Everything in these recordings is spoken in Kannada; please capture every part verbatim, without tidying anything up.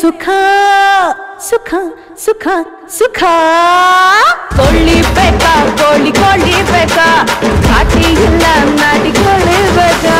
ಸುಖ ಸುಖ ಸುಖ ಸುಖ ಕೊಳ್ಳಿ ಬೇಕಾ ಕೊಳ್ಳಿ ಕೊಳ್ಳಿ ಬೇಕಾ ಕಾಟಿ ಇಲ್ಲ ನಾಟಿಕೊಳ್ಳಿ ಬೇಕಾ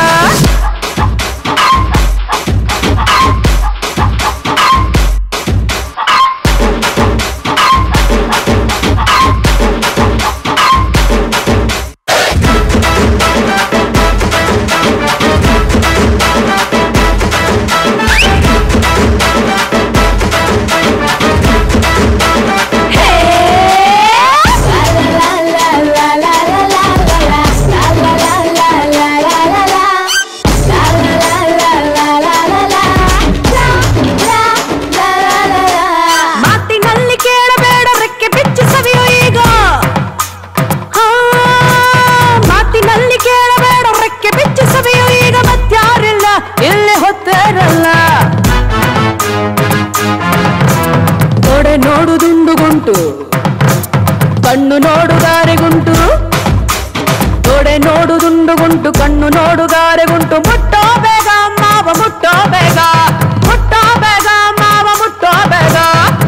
ಕಣ್ಣು ನೋಡುಗಾರೆಗುಂಟು ತೋಡೆ ನೋಡುದುಂಡುಗುಂಟು ಕಣ್ಣು ನೋಡುಗಾರೆಗುಂಟು ಮುಟ್ಟೋ ಬೇಗ ಮಾವ ಮುಟ್ಟೋ ಬೇಗ ಮುಟ್ಟೋ ಬೇಗ ಮಾವ ಮುಟ್ಟೋ ಬೇಗ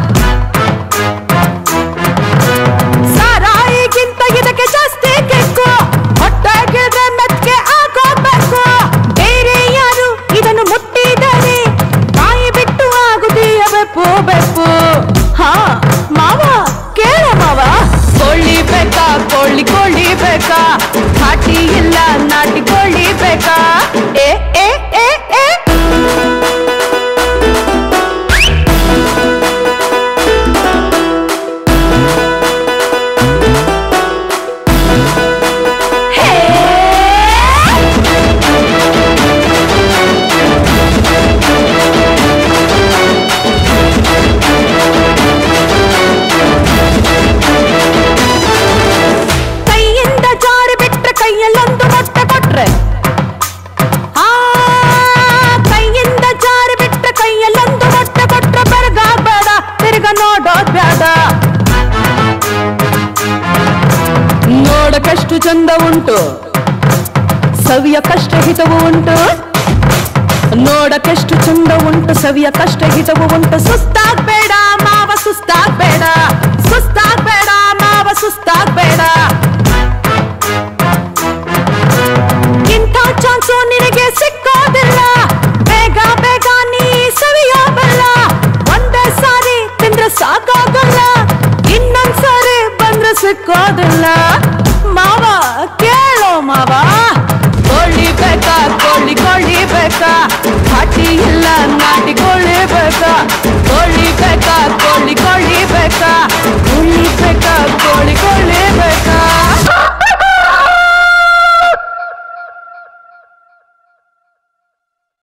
ಸಾರಾಯಿಗಿಂತ ಇದಕ್ಕೆ ಜಾಸ್ತಿ ಕೆಕ್ಕು ಹೊಟ್ಟೆಗಿದ್ರೆ ಮೆತ್ಗೆ ಹಾಕೋಬೇಕು ಬೇರೆ ಯಾರು ಇದನ್ನು ಮುಟ್ಟಿದರೆ ಬಾಯಿ ಬಿಟ್ಟು ಆಗುದೀಯ ಬೆಪ್ಪು ಬೆಪ್ಪು ಹಾ ಮಾವ ಕೇಳ ಮಾವ ಕೊಳ್ಳಿ ಬೇಕಾ ಕೊಳ್ಳಿ ಕೊಳ್ಳಿ ಬೇಕಾ ಕಾಟಿ ಇಲ್ಲ ನಾಟಿಕೊಳ್ಳಿ ಬೇಕಾ ಏ ಏ ಏ ಏ ಕೈಯಲ್ಲೊಂದು ಮೊಟ್ಟೆ ಕೊಟ್ರೆ ಆ ಕೈಯಿಂದ ಜಾರಿ ಬಿಟ್ರೆ ಕೈಯಲ್ಲೊಂದು ಮೊಟ್ಟೆ ಕೊಟ್ರೆ ಬೆರಗ ಬೇಡ ತಿರ್ಗ ನೋಡೋದ್ ಬೇಡ ನೋಡಕಷ್ಟು ಚಂದ ಉಂಟು ಸವಿಯ ಕಷ್ಟ ಹಿತವು ಉಂಟು ನೋಡಕಷ್ಟು ಚಂದ ಉಂಟು ಸವಿಯ ಕಷ್ಟ ಹಿತವು ಉಂಟು ಸುಸ್ತಾಗ್ಬೇಡ ಮಾವ ಸುಸ್ತಾಗ್ಬೇಡ ಸುಸ್ತಾಗ್ಬೇಡ ಮಾವ ಸುಸ್ತಾಗ್ಬೇಡ ಚಾನ್ಸು ನಿನಗೆ ಸಿಕ್ಕೋದಿಲ್ಲ ಬೇಗ ಬೇಗ ನೀ ಸವಿಯೋಬಲ್ಲ ಒಂದೇ ಸಾರಿ ತಿಂದ್ರೆ ಸಾಕಾಗಲ್ಲ ಇನ್ನೊಂದ್ ಸಾರಿ ಬಂದ್ರೆ ಸಿಕ್ಕೋದಿಲ್ಲ ಮಾವ ಕೇಳೋ ಮಾವ ಕೊಳ್ಳಿ ಬೇಕಾ ಕೊಳ್ಳಿ ಕೊಳ್ಳಿ ಬೇಕಾ ಕಾಟಿ ಇಲ್ಲ ನಾಟಿಕೊಳ್ಳಿ ಬೇಕಾ ಕೊಳ್ಳಿ ಬೇಕಾ ಕೊಳ್ಳಿ ಕೊಳ್ಳಿ